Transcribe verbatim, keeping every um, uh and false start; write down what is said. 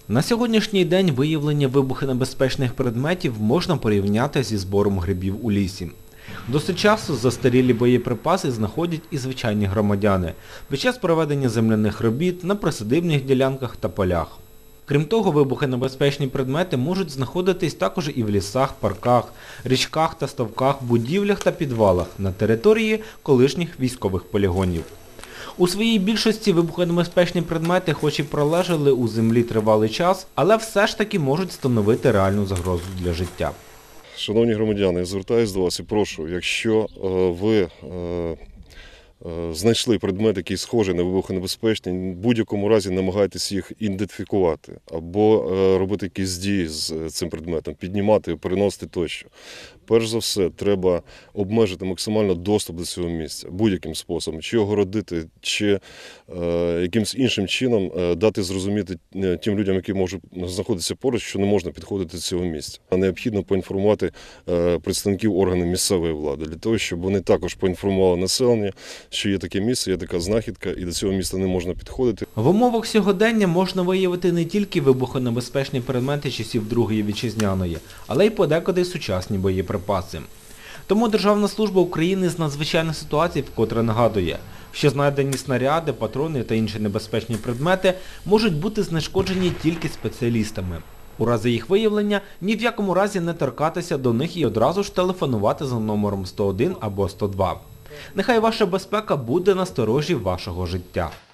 На сьогоднішній день виявлення вибухонебезпечних предметів можна порівняти зі збором грибів у лісі. Досить часто застарілі боєприпаси знаходять і звичайні громадяни під час проведення земляних робіт на присадибних ділянках та полях. Крім того, вибухонебезпечні предмети можуть знаходитись також і в лісах, парках, річках та ставках, будівлях та підвалах на території колишніх військових полігонів. У своїй більшості вибухонебезпечні предмети хоч і пролежали у землі тривалий час, але все ж таки можуть становити реальну загрозу для життя. Шановні громадяни, я звертаюся до вас і прошу, якщо ви знайшли предмет, який схожий на вибухонебезпечний, в будь-якому разі намагайтесь їх ідентифікувати або робити якісь дії з цим предметом, піднімати, переносити тощо. Перш за все, треба обмежити максимально доступ до цього місця будь-яким способом, чи огородити, чи е, якимось іншим чином е, дати зрозуміти тим людям, які можуть знаходитися поруч, що не можна підходити до цього місця. А необхідно поінформувати е, представників органів місцевої влади, для того, щоб вони також поінформували населення, що є таке місце, є така знахідка, і до цього місця не можна підходити. В умовах сьогодення можна виявити не тільки вибухонебезпечні предмети часів Другої вітчизняної, але й подекуди сучасні боєприпаси. Тому Державна служба України з надзвичайних ситуацій вкотре нагадує, що знайдені снаряди, патрони та інші небезпечні предмети можуть бути знешкоджені тільки спеціалістами. У разі їх виявлення ні в якому разі не торкатися до них і одразу ж телефонувати за номером сто один або сто два. Нехай ваша безпека буде на сторожі вашого життя.